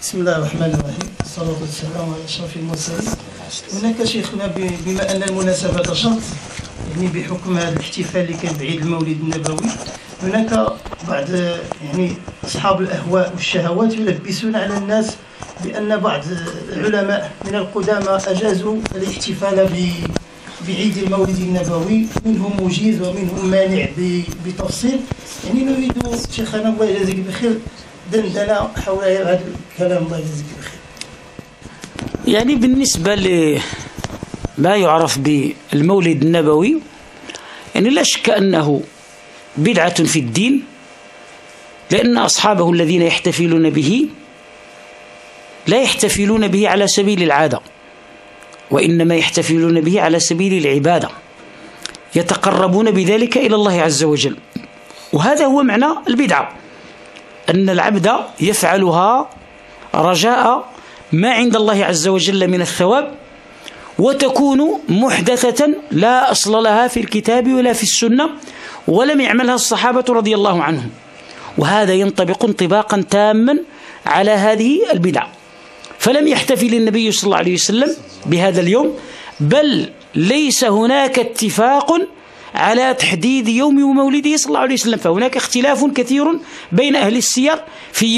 بسم الله الرحمن الرحيم، والصلاة والسلام على أشرف المرسلين. هناك شيخنا بما أن المناسبة شرط، يعني بحكم هذا الاحتفال اللي كان بعيد المولد النبوي، هناك بعض يعني أصحاب الأهواء والشهوات يلبسون على الناس بأن بعض العلماء من القدامى أجازوا الاحتفال بعيد المولد النبوي، منهم مجيز ومنهم مانع بتفصيل. يعني نريد شيخنا الله يجازيك بخير دندنة حول هذا الكلام، الله يجزيك بخير. يعني بالنسبة لما يعرف بالمولد النبوي، يعني لا شك أنه بدعة في الدين، لأن أصحابه الذين يحتفلون به لا يحتفلون به على سبيل العادة، وإنما يحتفلون به على سبيل العبادة، يتقربون بذلك إلى الله عز وجل. وهذا هو معنى البدعة، أن العبد يفعلها رجاء ما عند الله عز وجل من الثواب، وتكون محدثة لا أصل لها في الكتاب ولا في السنة، ولم يعملها الصحابة رضي الله عنهم. وهذا ينطبق انطباقا تاما على هذه البدعة. فلم يحتفل النبي صلى الله عليه وسلم بهذا اليوم، بل ليس هناك اتفاق على تحديد يوم مولده صلى الله عليه وسلم، فهناك اختلاف كثير بين أهل السير في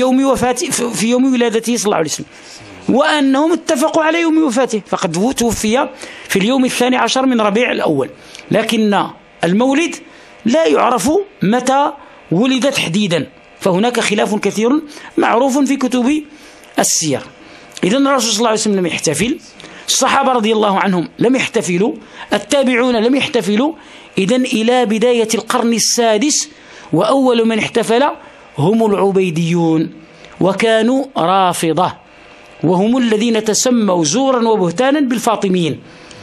يوم ولادته صلى الله عليه وسلم، وأنهم اتفقوا على يوم وفاته، فقد توفي في اليوم 12 من ربيع الأول، لكن المولد لا يعرف متى ولد تحديدا، فهناك خلاف كثير معروف في كتب السير. إذن الرسول صلى الله عليه وسلم لم يحتفل، الصحابة رضي الله عنهم لم يحتفلوا، التابعون لم يحتفلوا. إذن إلى بداية القرن السادس وأول من احتفل هم العبيديون، وكانوا رافضة، وهم الذين تسموا زورا وبهتانا بالفاطميين،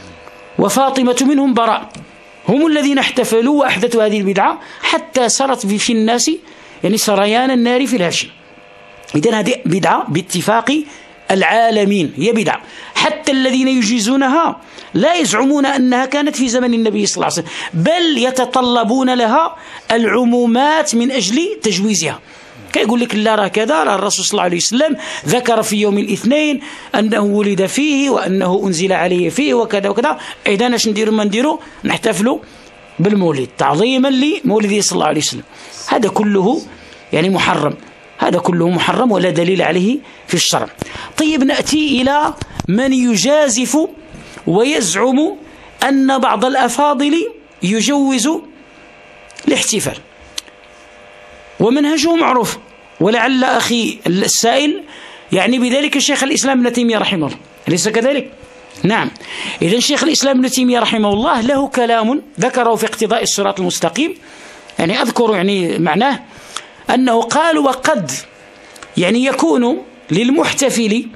وفاطمة منهم براء، هم الذين احتفلوا وأحدثوا هذه البدعة حتى سرت في الناس يعني سريان النار في الهشم. إذن هذه بدعة باتفاق العالمين، هي بدعة. حتى الذين يجيزونها لا يزعمون أنها كانت في زمن النبي صلى الله عليه وسلم، بل يتطلبون لها العمومات من أجل تجويزها. كيقول لك لا راه كذا، راه الرسول صلى الله عليه وسلم ذكر في يوم الاثنين أنه ولد فيه وأنه أنزل عليه فيه وكذا وكذا، إذا اش نديروا؟ ما نديروا نحتفلوا بالمولد تعظيما لمولده صلى الله عليه وسلم. هذا كله يعني محرم، هذا كله محرم ولا دليل عليه في الشرع. طيب، نأتي إلى من يجازف ويزعم أن بعض الأفاضل يجوز الاحتفال، ومنهجه معروف، ولعل أخي السائل يعني بذلك شيخ الإسلام ابن تيمية رحمه الله، أليس كذلك؟ نعم. إذن شيخ الإسلام ابن تيمية رحمه الله له كلام ذكره في اقتضاء الصراط المستقيم، يعني أذكر يعني معناه، أنه قال: وقد يعني يكون للمحتفل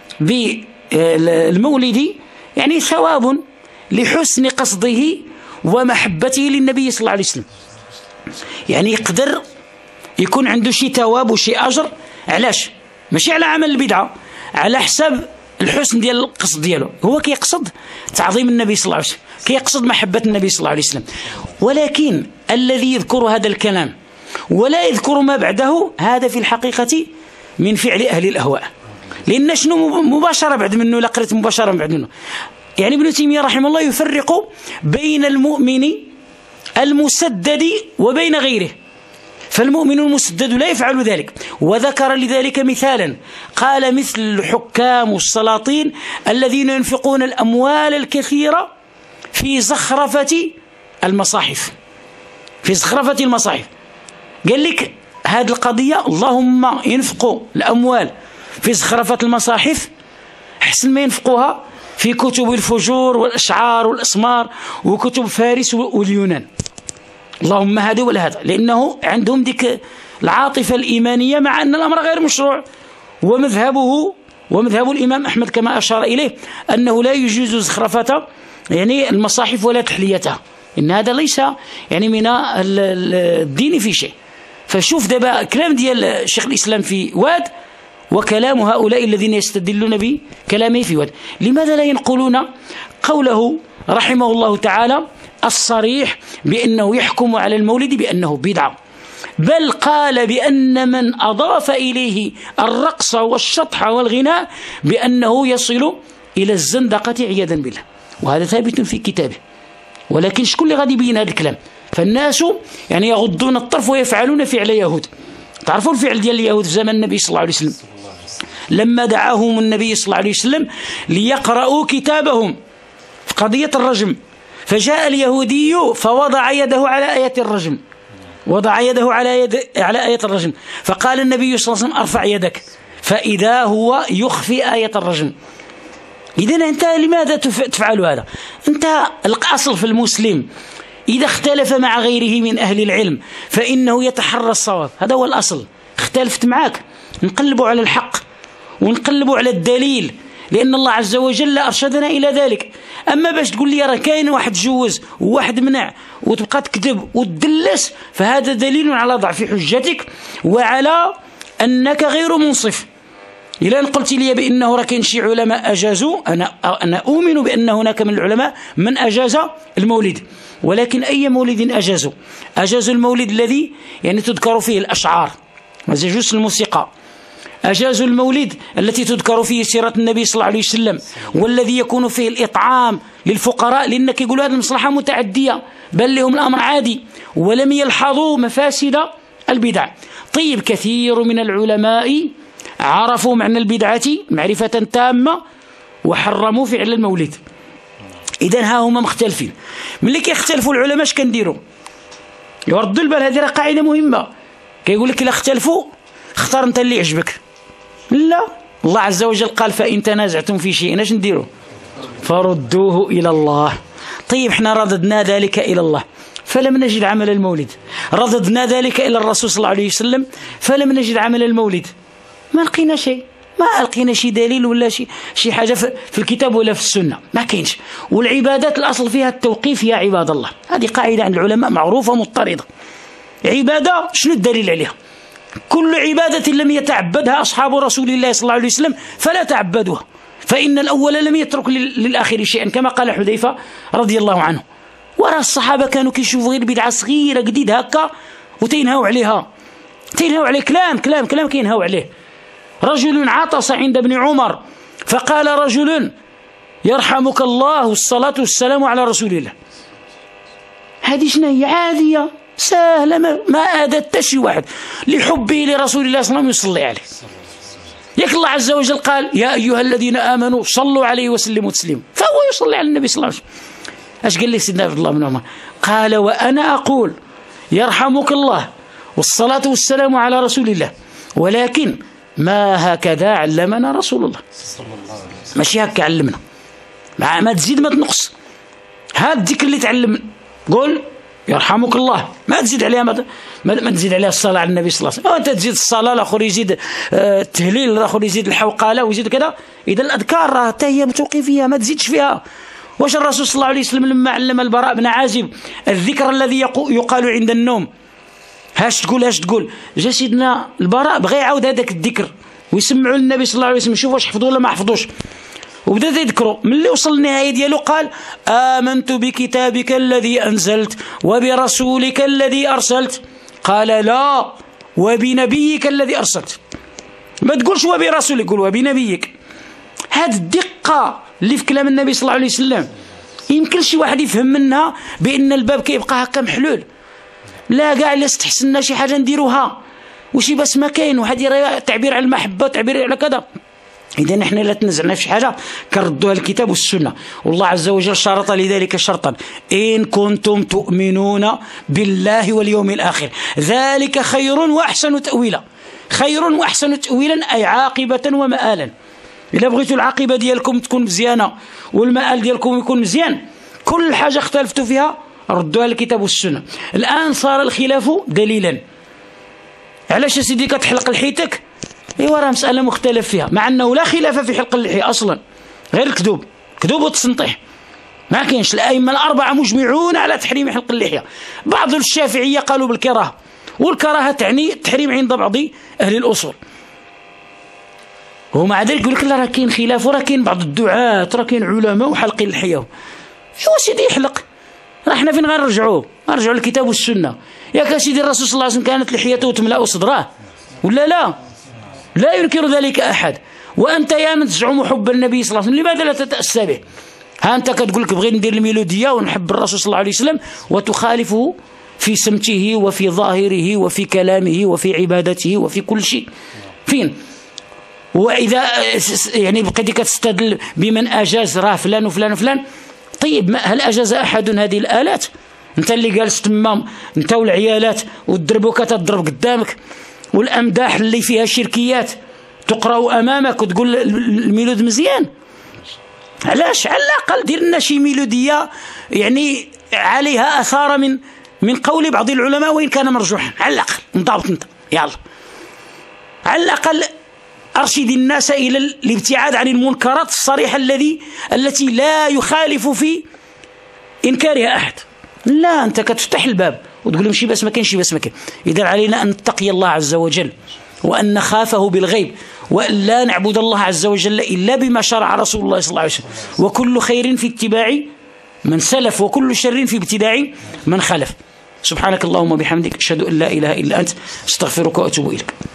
بالمولد يعني ثواب لحسن قصده ومحبته للنبي صلى الله عليه وسلم، يعني يقدر يكون عنده شي ثواب وشي أجر. علاش؟ ماشي على عمل البدعة، على حساب الحسن ديال القصد ديالو، هو كيقصد تعظيم النبي صلى الله عليه وسلم، كيقصد محبة النبي صلى الله عليه وسلم. ولكن الذي يذكر هذا الكلام ولا يذكر ما بعده، هذا في الحقيقة من فعل أهل الأهواء. لأن شنو مباشرة بعد منه؟ لقرت مباشرة بعد منه. يعني ابن تيمية رحمه الله يفرق بين المؤمن المسدد وبين غيره، فالمؤمن المسدد لا يفعل ذلك، وذكر لذلك مثالا، قال: مثل الحكام والسلاطين الذين ينفقون الأموال الكثيرة في زخرفة المصاحف، في زخرفة المصاحف. قال لك هذه القضية اللهم ينفقوا الأموال في زخرفة المصاحف أحسن ما ينفقوها في كتب الفجور والأشعار والأسمار وكتب فارس واليونان، اللهم هذا ولا هذا، لأنه عندهم ديك العاطفة الإيمانية، مع أن الأمر غير مشروع. ومذهب الإمام أحمد كما أشار إليه أنه لا يجوز زخرفة يعني المصاحف ولا تحليتها، إن هذا ليس يعني من الدين في شيء. فشوف دابا كلام ديال شيخ الإسلام في واد، وكلام هؤلاء الذين يستدلون بكلامه في واد. لماذا لا ينقلون قوله رحمه الله تعالى الصريح بأنه يحكم على المولد بأنه بدعة؟ بل قال بأن من أضاف إليه الرقص والشطح والغناء بأنه يصل إلى الزندقة عياذا بالله، وهذا ثابت في كتابه. ولكن شكون اللي غادي يبين هذا الكلام؟ فالناس يعني يغضون الطرف ويفعلون فعل يهود. تعرفوا الفعل ديال اليهود في زمن النبي صلى الله عليه وسلم لما دعاهم النبي صلى الله عليه وسلم ليقرأوا كتابهم في قضية الرجم، فجاء اليهودي فوضع يده على آية الرجم، وضع يده على آية الرجم، فقال النبي صلى الله عليه وسلم ارفع يدك، فإذا هو يخفي آية الرجم. إذن أنت لماذا تفعل هذا؟ أنت الأصل في المسلم إذا اختلف مع غيره من أهل العلم فإنه يتحرى الصواب، هذا هو الأصل. اختلفت معك نقلبوا على الحق ونقلبوا على الدليل، لأن الله عز وجل أرشدنا إلى ذلك. أما باش تقول لي راه كاين واحد جوز وواحد منع وتبقى تكذب وتدلس، فهذا دليل على ضعف حجتك وعلى أنك غير منصف. إلى أن قلت لي بأنه راه كاين شي علماء أجازوا، أنا أؤمن بأن هناك من العلماء من أجاز المولد، ولكن أي مولد أجازوا؟ أجازوا المولد الذي يعني تذكر فيه الأشعار، ما يجوز الموسيقى. أجازوا المولد التي تذكر فيه سيرة النبي صلى الله عليه وسلم، والذي يكون فيه الإطعام للفقراء، لأنك يقولوا هذه المصلحة متعدية، بل لهم الأمر عادي، ولم يلحظوا مفاسد البدع. طيب كثير من العلماء عرفوا معنى البدعة معرفة تامة وحرموا فعل المولد. إذن ها هما مختلفين. ملي كيختلفوا العلماء اش كنديروا؟ يردوا البال، هذه راه قاعدة مهمة. كيقول لك إلا اختلفوا اختار انت اللي يعجبك. لا، الله عز وجل قال فإن تنازعتم في شيء اش نديروا؟ فردوه إلى الله. طيب احنا رددنا ذلك إلى الله فلم نجد عمل المولد، رددنا ذلك إلى الرسول صلى الله عليه وسلم فلم نجد عمل المولد، ما لقينا شيء، ما لقينا شي دليل ولا شي حاجة في الكتاب ولا في السنة، ما كاينش. والعبادات الأصل فيها التوقيف يا عباد الله، هذه قاعدة عند العلماء معروفة مضطردة. عبادة شنو الدليل عليها؟ كل عبادة لم يتعبدها أصحاب رسول الله صلى الله عليه وسلم فلا تعبدوها، فإن الأول لم يترك للآخر شيئا، كما قال حذيفة رضي الله عنه. ورا الصحابة كانوا كيشوفوا غير بدعة صغيرة جديدة هكا وتينهوا عليها، تينهوا عليه كلام كينهوا عليه. رجل عطس عند ابن عمر فقال رجل يرحمك الله والصلاة والسلام على رسول الله. هذه شنو هي؟ عادية سهلة، ما آذت شي واحد لحبه لرسول الله صلى الله عليه وسلم يصلي عليه. ياك الله عز وجل قال يا أيها الذين آمنوا صلوا عليه وسلموا تسليما، فهو يصلي على النبي صلى الله عليه وسلم. اش قال لي سيدنا عبد الله بن عمر؟ قال وأنا أقول يرحمك الله والصلاة والسلام على رسول الله، ولكن ما هكذا علمنا رسول الله، ماشي هكا علمنا، ما تزيد ما تنقص. هذا الذكر اللي تعلم قول يرحمك الله، ما تزيد عليها ما تزيد عليها الصلاة على النبي صلى الله عليه وسلم. أنت تزيد الصلاة، الآخر يزيد التهليل، الآخر يزيد الحوقالة ويزيد كذا. إذا الأذكار راه حتى هي توقيفية ما تزيدش فيها. واش الرسول صلى الله عليه وسلم لما علم البراء بن عازب الذكر الذي يقال عند النوم، هاش تقول جا سيدنا البراء بغى يعاود هذاك الذكر ويسمعوا للنبي صلى الله عليه وسلم، شوف واش حفظوا ولا ما حفظوش، وبدا يذكروا. من اللي وصل النهاية ديالو قال آمنت بكتابك الذي أنزلت وبرسولك الذي أرسلت، قال لا وبنبيك الذي أرسلت. ما تقولش وبرسولك، قول وبنبيك. هذه الدقة اللي في كلام النبي صلى الله عليه وسلم يمكن شي واحد يفهم منها بأن الباب كيبقى هكا محلول. لا، كاع الا استحسنا شي حاجة نديروها وشي بس ما كاين، واحد يرى تعبير على المحبة تعبير على كذا. إذا نحن لا تنزعنا في شي حاجة كردوها الكتاب والسنة، والله عز وجل شرط لذلك شرطا إن كنتم تؤمنون بالله واليوم الآخر ذلك خير وأحسن تأويلا. خير وأحسن تأويلا أي عاقبة ومآلا. إلا بغيتوا العاقبة ديالكم تكون مزيانة والمآل ديالكم يكون مزيان، كل حاجة اختلفتوا فيها ردوها الكتاب والسنة. الآن صار الخلاف دليلا. علاش سيدي كتحلق لحيتك؟ ايوا راه مسألة مختلف فيها، مع أنه لا خلاف في حلق اللحية أصلا، غير الكذوب والتسنطيح. ما كاينش. الأئمة الأربعة مجمعون على تحريم حلق اللحية. بعض الشافعية قالوا بالكراهة، والكراهة تعني التحريم عند بعض أهل الأصول. ومع ذلك يقول لك لا راه كاين خلاف، وراه كاين بعض الدعاة، راه كاين علماء وحلقين اللحية. ايوا سيدي يحلق، راه حنا فين غنرجعوه؟ ارجعوا للكتاب والسنة. يا سيدي الرسول صلى الله عليه وسلم كانت لحيته تملأ صدره ولا لا؟ لا ينكر ذلك أحد. وأنت يا من تزعم حب النبي صلى الله عليه وسلم لماذا لا تتأسى به؟ ها أنت كتقول لك بغيت ندير الميلودية ونحب الرسول صلى الله عليه وسلم وتخالفه في سمته وفي ظاهره وفي كلامه وفي عبادته وفي كل شيء. فين؟ وإذا يعني بقيتي كتستدل بمن أجاز راه فلان وفلان وفلان، طيب هل أجاز أحد هذه الآلات؟ أنت اللي جالس تمام أنت والعيالات والدربوكة تضرب قدامك والأمداح اللي فيها شركيات تقرأ أمامك وتقول الميلود مزيان. علاش؟ على الأقل دير لنا شي ميلودية يعني عليها أثار من قول بعض العلماء وإن كان مرجوحا، على الأقل انضبط أنت يلا، على الأقل أرشد الناس إلى الابتعاد عن المنكرات الصريحة التي لا يخالف في إنكارها أحد. لا، أنت كتفتح الباب وتقول لهم شي بس ما كاين شي بس ما كاين. إذا علينا أن نتقي الله عز وجل وأن نخافه بالغيب وأن لا نعبد الله عز وجل إلا بما شرع رسول الله صلى الله عليه وسلم، وكل خير في اتباع من سلف وكل شر في ابتداع من خلف. سبحانك اللهم وبحمدك أشهد أن لا إله إلا أنت أستغفرك وأتوب إليك.